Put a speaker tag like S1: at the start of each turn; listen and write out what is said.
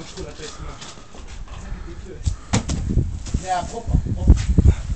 S1: trop la tête. C'est ça qui était que. Mais à propre, à propre.